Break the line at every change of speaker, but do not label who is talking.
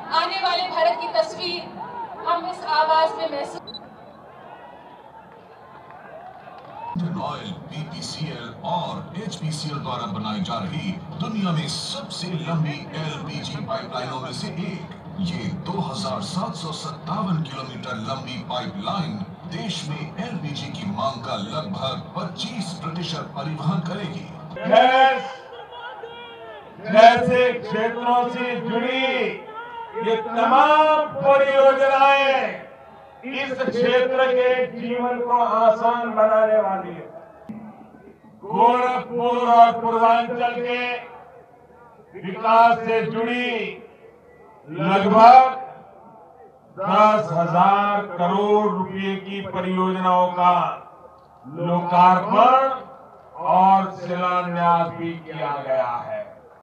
आने वाले भारत की तस्वीर हम इस आवाज में महसूस।
ऑयल, बीपीसीएल और एचपीसीएल द्वारा बनाई जा रही दुनिया में सबसे लंबी एलपीजी पाइपलाइनों में से एक ये 2757 किलोमीटर लंबी पाइपलाइन देश में एलपीजी की मांग का लगभग 25% परिवहन करेगी।
गैस जैसे क्षेत्रों से जुड़ी ये तमाम परियोजनाएं इस क्षेत्र के जीवन को आसान बनाने वाली है। गोरखपुर और पूर्वांचल के विकास से जुड़ी लगभग 10,000 करोड़ रुपए की परियोजनाओं का लोकार्पण और शिलान्यास भी किया गया है।